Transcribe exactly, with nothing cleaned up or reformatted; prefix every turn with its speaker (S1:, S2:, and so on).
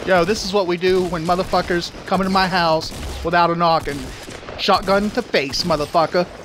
S1: Yo, this is what we do when motherfuckers come into my house without a knocking. Shotgun to face, motherfucker.